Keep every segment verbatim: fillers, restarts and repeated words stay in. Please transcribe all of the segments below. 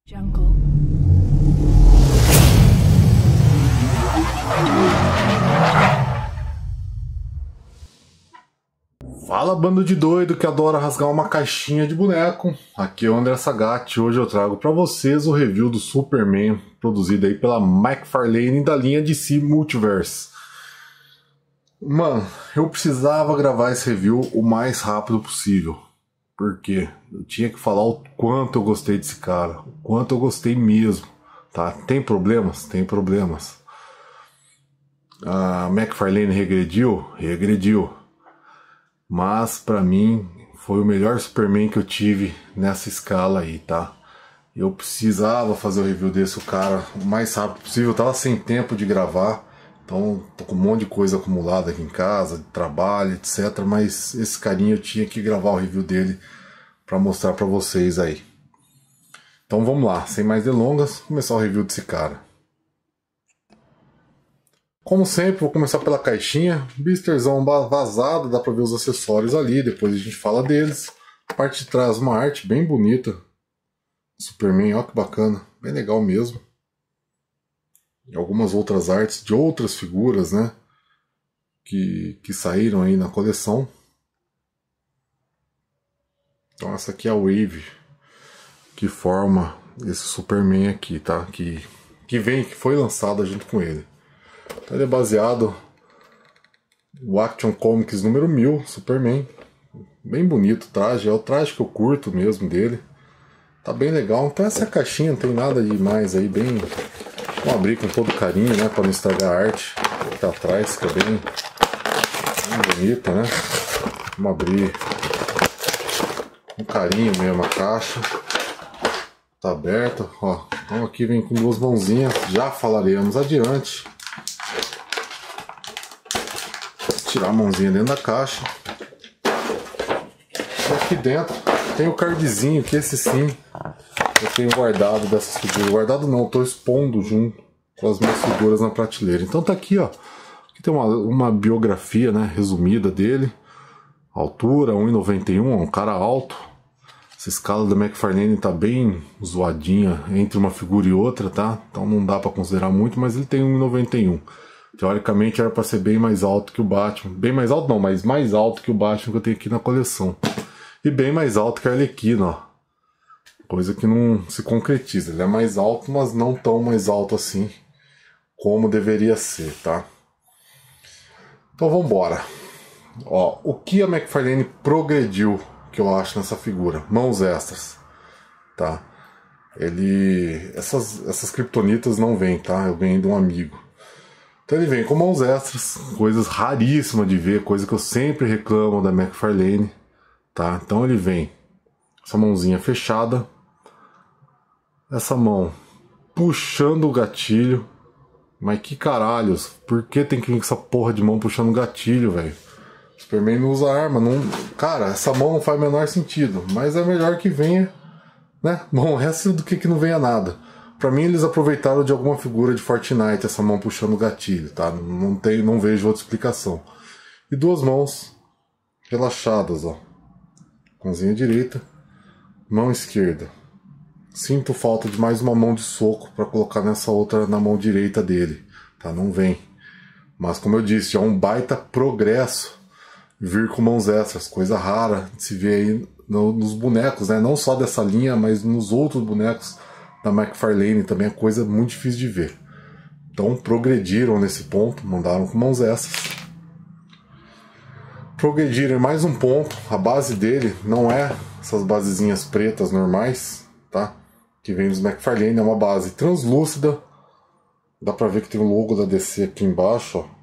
Jungle. Fala, bando de doido que adora rasgar uma caixinha de boneco. Aqui é o André Sagatti e hoje eu trago para vocês o review do Superman, produzido aí pela McFarlane da linha D C Multiverse. Mano, eu precisava gravar esse review o mais rápido possível, porque eu tinha que falar o quanto eu gostei desse cara, o quanto eu gostei mesmo, tá? Tem problemas? Tem problemas. A McFarlane regrediu? Regrediu. Mas pra mim foi o melhor Superman que eu tive nessa escala aí, tá? Eu precisava fazer o review desse, o cara, o mais rápido possível. Eu tava sem tempo de gravar, então tô com um monte de coisa acumulada aqui em casa, de trabalho, etcétera. Mas esse carinha eu tinha que gravar o review dele pra mostrar pra vocês aí. Então vamos lá, sem mais delongas, começar o review desse cara. Como sempre, vou começar pela caixinha. Blisterzão vazado, dá pra ver os acessórios ali, depois a gente fala deles. A parte de trás, uma arte bem bonita. Superman, ó que bacana, bem legal mesmo. E algumas outras artes de outras figuras, né? Que, que saíram aí na coleção. Então essa aqui é a Wave que forma esse Superman aqui, tá? Que, que vem, que foi lançada junto com ele. Ele é baseado no Action Comics número mil, Superman. Bem bonito o traje, é o traje que eu curto mesmo dele. Tá bem legal. Então essa caixinha não tem nada demais aí, bem... Vamos abrir com todo carinho, né, para não estragar a arte que tá atrás, que é bem, bem bonita, né. Vamos abrir com carinho mesmo a caixa. Tá aberta, ó. Então aqui vem com duas mãozinhas, já falaremos adiante. Tirar a mãozinha dentro da caixa. E aqui dentro tem o cardzinho, que esse sim eu tenho guardado dessas figuras. Guardado não, estou expondo junto com as minhas figuras na prateleira. Então tá aqui, ó. Aqui tem uma, uma biografia, né, resumida dele. Altura, um e noventa e um, é um cara alto. Essa escala da McFarlane tá bem zoadinha entre uma figura e outra, tá? Então não dá para considerar muito, mas ele tem um e noventa e um. Teoricamente era para ser bem mais alto que o Batman. Bem mais alto não, mas mais alto que o Batman que eu tenho aqui na coleção. E bem mais alto que a Arlequina, ó. Coisa que não se concretiza. Ele é mais alto, mas não tão mais alto assim como deveria ser, tá? Então vamos embora. Ó, o que a McFarlane progrediu, que eu acho, nessa figura? Mãos extras, tá? Ele... Essas, essas kryptonitas não vêm, tá? Eu ganhei de um amigo. Então ele vem com mãos extras, coisas raríssimas de ver, coisa que eu sempre reclamo da McFarlane, tá? Então ele vem essa mãozinha fechada, essa mão puxando o gatilho, mas que caralhos, por que tem que vir com essa porra de mão puxando o gatilho, velho? Superman não usa arma, não... Cara, essa mão não faz o menor sentido, mas é melhor que venha, né? Bom, resta do que que não venha nada. Pra mim eles aproveitaram de alguma figura de Fortnite essa mão puxando o gatilho, tá? Não, tem, não vejo outra explicação. E duas mãos relaxadas, ó. Mãozinha direita, mão esquerda. Sinto falta de mais uma mão de soco para colocar nessa outra na mão direita dele, tá? Não vem. Mas como eu disse, é um baita progresso vir com mãos extras, coisa rara de se ver aí no, nos bonecos, né? Não só dessa linha, mas nos outros bonecos da McFarlane também é coisa muito difícil de ver. Então progrediram nesse ponto, mandaram com mãos extras. Progrediram em mais um ponto, a base dele não é essas basezinhas pretas normais, tá? Que vem dos McFarlane, é uma base translúcida. Dá pra ver que tem o logo da D C aqui embaixo, ó.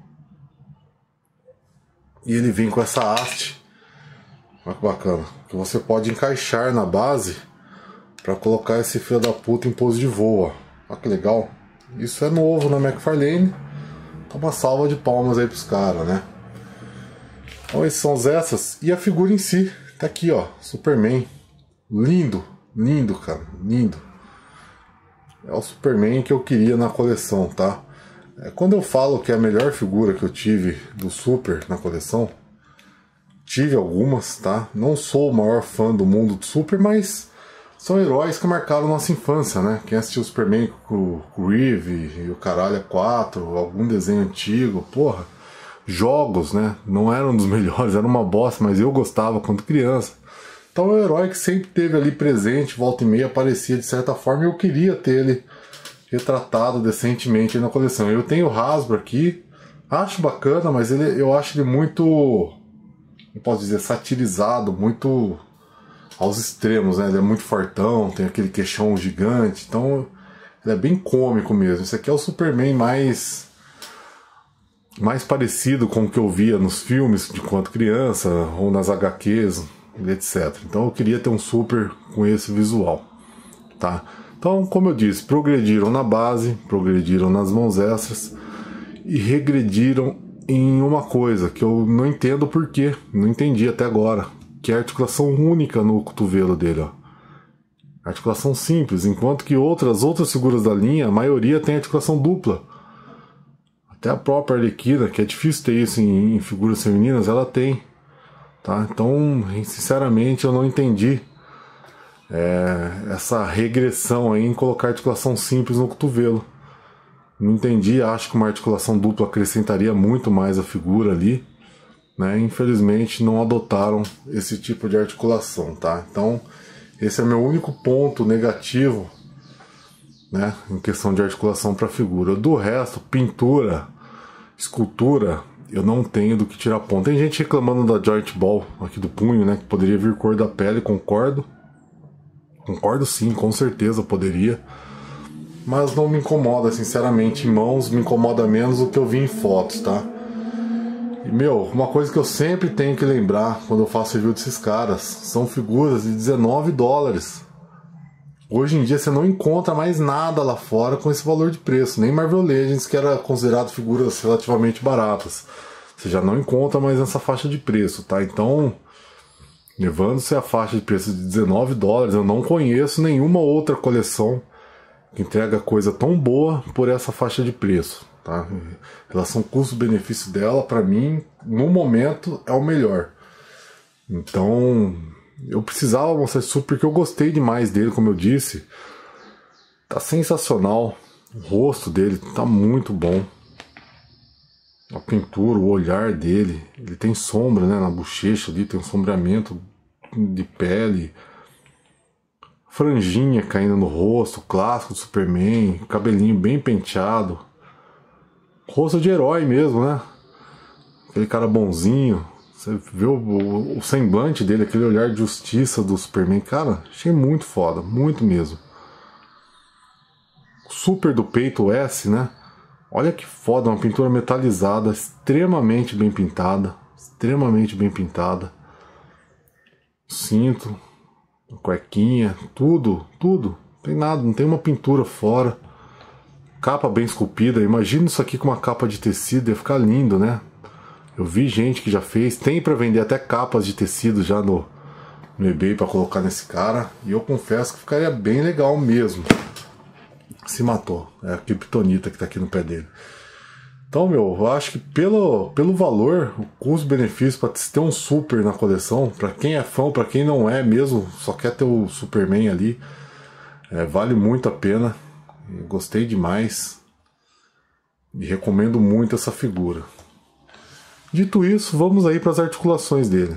E ele vem com essa haste, olha que bacana, que você pode encaixar na base para colocar esse filho da puta em pose de voo, ó. Olha que legal. Isso é novo na McFarlane. Então uma salva de palmas aí pros caras, né? Então esses são os essas. E a figura em si, tá aqui, ó. Superman. Lindo, lindo, cara. Lindo. É o Superman que eu queria na coleção, tá? É, quando eu falo que é a melhor figura que eu tive do Super na coleção, tive algumas, tá? Não sou o maior fã do mundo do Super, mas... são heróis que marcaram nossa infância, né? Quem assistiu o Superman com o Reeve e o Caralho quatro, algum desenho antigo, porra, jogos, né? Não eram dos melhores, era uma bosta, mas eu gostava quando criança. Então é um herói que sempre teve ali presente, volta e meia aparecia de certa forma, e eu queria ter ele retratado decentemente na coleção. Eu tenho o Hasbro aqui, acho bacana, mas ele, eu acho ele muito, eu posso dizer, satirizado, muito aos extremos, né? Ele é muito fortão, tem aquele queixão gigante, então ele é bem cômico mesmo. Esse aqui é o Superman mais mais parecido com o que eu via nos filmes de quando criança, ou nas agá quês, etcétera. Então eu queria ter um super com esse visual, tá? Então, como eu disse, progrediram na base, progrediram nas mãos extras e regrediram em uma coisa que eu não entendo por quê, não entendi até agora, que é a articulação única no cotovelo dele, ó. Articulação simples, enquanto que outras outras figuras da linha, a maioria tem articulação dupla. Até a própria Arlequina, que é difícil ter isso em, em figuras femininas, ela tem. Tá? Então, sinceramente, eu não entendi é, essa regressão aí em colocar articulação simples no cotovelo. Não entendi, acho que uma articulação dupla acrescentaria muito mais a figura ali, né? Infelizmente não adotaram esse tipo de articulação, tá? Então, esse é meu único ponto negativo, né, em questão de articulação para a figura. Do resto, pintura, escultura, eu não tenho do que tirar ponto. Tem gente reclamando da joint ball aqui do punho, né? Que poderia vir cor da pele, concordo. Concordo sim, com certeza poderia. Mas não me incomoda, sinceramente. Em mãos me incomoda menos do que eu vi em fotos, tá? E, meu, uma coisa que eu sempre tenho que lembrar quando eu faço review desses caras, são figuras de dezenove dólares. Hoje em dia você não encontra mais nada lá fora com esse valor de preço. Nem Marvel Legends, que era considerado figuras relativamente baratas. Você já não encontra mais nessa faixa de preço, tá? Então, levando-se a faixa de preço de dezenove dólares, eu não conheço nenhuma outra coleção que entrega coisa tão boa por essa faixa de preço, tá? Em relação custo-benefício dela, para mim, no momento, é o melhor. Então, eu precisava mostrar isso porque eu gostei demais dele, como eu disse. Tá sensacional. O rosto dele tá muito bom. A pintura, o olhar dele. Ele tem sombra, né, na bochecha ali, tem um sombreamento de pele. Franjinha caindo no rosto, clássico do Superman. Cabelinho bem penteado. Rosto de herói mesmo, né? Aquele cara bonzinho. Você vê o, o, o semblante dele, aquele olhar de justiça do Superman. Cara, achei muito foda, muito mesmo. Super do peito S, né? Olha que foda, uma pintura metalizada, extremamente bem pintada. Extremamente bem pintada. Cinto, cuequinha, tudo, tudo. Não tem nada, não tem uma pintura fora. Capa bem esculpida. Imagina isso aqui com uma capa de tecido, ia ficar lindo, né? Eu vi gente que já fez, tem para vender até capas de tecido já no, no eBay para colocar nesse cara. E eu confesso que ficaria bem legal mesmo. Se matou, é a Kryptonita que tá aqui no pé dele. Então, meu, eu acho que pelo, pelo valor, o custo-benefício para ter um super na coleção, para quem é fã, para quem não é mesmo, só quer ter o Superman ali, é, vale muito a pena. Eu gostei demais e recomendo muito essa figura. Dito isso, vamos aí para as articulações dele.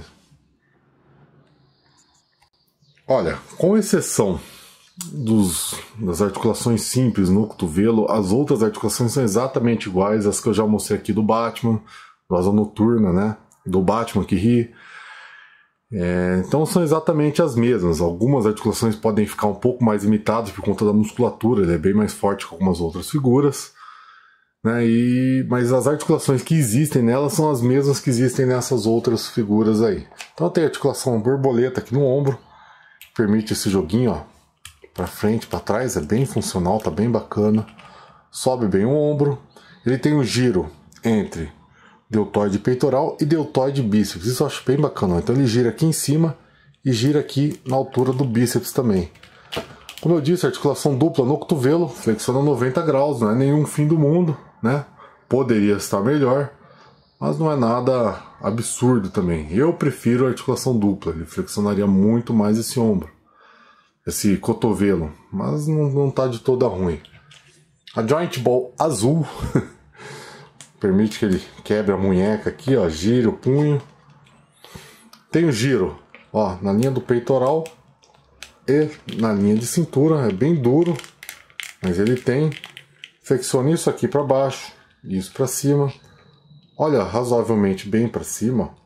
Olha, com exceção dos, das articulações simples no cotovelo, as outras articulações são exatamente iguais às que eu já mostrei aqui do Batman, do Asa Noturna, né? Do Batman que ri. É, então são exatamente as mesmas. Algumas articulações podem ficar um pouco mais imitadas por conta da musculatura, ele é bem mais forte que algumas outras figuras. Né, e, mas as articulações que existem nelas são as mesmas que existem nessas outras figuras aí. Então tem a articulação borboleta aqui no ombro, permite esse joguinho, ó, para frente, para trás, é bem funcional, tá bem bacana. Sobe bem o ombro. Ele tem um giro entre deltoide peitoral e deltoide bíceps, isso eu acho bem bacana. Então ele gira aqui em cima e gira aqui na altura do bíceps também. Como eu disse, articulação dupla no cotovelo, flexiona noventa graus, não é nenhum fim do mundo, né? Poderia estar melhor, mas não é nada absurdo também. Eu prefiro a articulação dupla, ele flexionaria muito mais esse ombro. esse cotovelo, mas não, não tá de toda ruim. A Joint Ball azul permite que ele quebre a munheca aqui, ó, gire o punho. Tem o giro, ó, na linha do peitoral e na linha de cintura, é bem duro, mas ele tem. Flexiona isso aqui para baixo, isso para cima. Olha, razoavelmente bem para cima.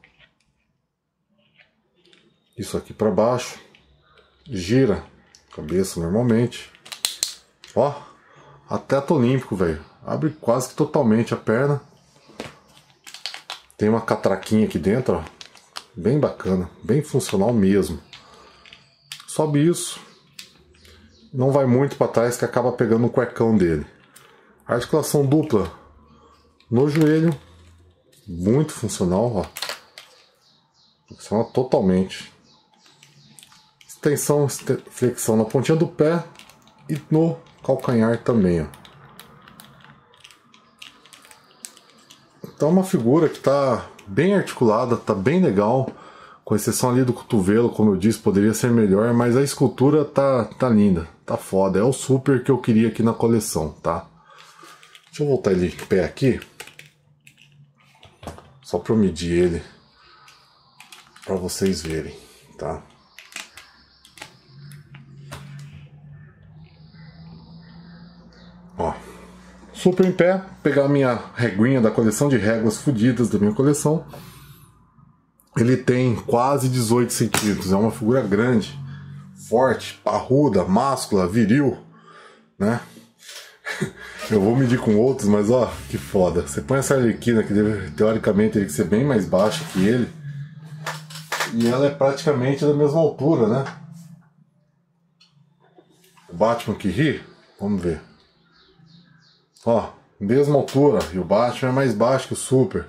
Isso aqui para baixo. Gira a cabeça normalmente. Ó, até teto olímpico, velho. Abre quase que totalmente a perna. Tem uma catraquinha aqui dentro, ó. Bem bacana, bem funcional mesmo. Sobe isso. Não vai muito para trás que acaba pegando o cuecão dele. Articulação dupla no joelho. Muito funcional, ó. Funciona totalmente. Extensão, flexão na pontinha do pé e no calcanhar também, ó. Então é uma figura que está bem articulada, tá bem legal, com exceção ali do cotovelo, como eu disse, poderia ser melhor, mas a escultura tá, tá linda, tá foda. É o super que eu queria aqui na coleção, tá? Deixa eu voltar ele de pé aqui, só para eu medir ele, para vocês verem, tá? Ó, super em pé, pegar a minha reguinha da coleção, de réguas fodidas da minha coleção. Ele tem quase dezoito centímetros, é uma figura grande, forte, parruda, máscula, viril, né? Eu vou medir com outros, mas ó, que foda. Você põe essa Arlequina, que deve, teoricamente teria que ser bem mais baixa que ele, e ela é praticamente da mesma altura, né? O Batman que ri, vamos ver. Ó, mesma altura, e o Batman é mais baixo que o Super.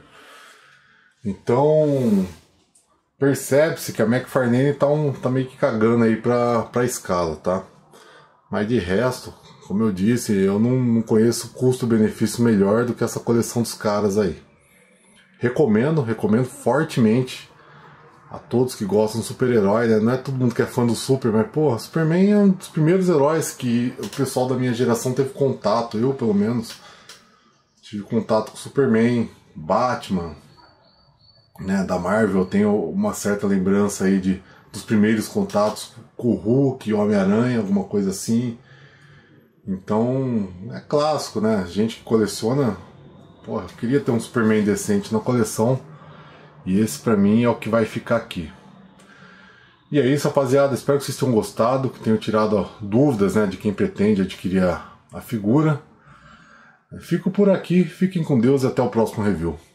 Então, percebe-se que a McFarlane tá, um, tá meio que cagando aí pra, pra escala, tá? Mas de resto, como eu disse, eu não, não conheço custo-benefício melhor do que essa coleção dos caras aí. Recomendo, recomendo fortemente a todos que gostam do super-herói, né? Não é todo mundo que é fã do Super, mas, porra, Superman é um dos primeiros heróis que o pessoal da minha geração teve contato, eu pelo menos tive contato com Superman, Batman, né? Da Marvel, eu tenho uma certa lembrança aí de, dos primeiros contatos com o Hulk, Homem-Aranha, alguma coisa assim. Então, é clássico, né? Gente que coleciona, porra, eu queria ter um Superman decente na coleção. E esse pra mim é o que vai ficar aqui. E é isso, rapaziada. Espero que vocês tenham gostado, que tenham tirado ó, dúvidas, né, de quem pretende adquirir a, a figura. Fico por aqui, fiquem com Deus e até o próximo review.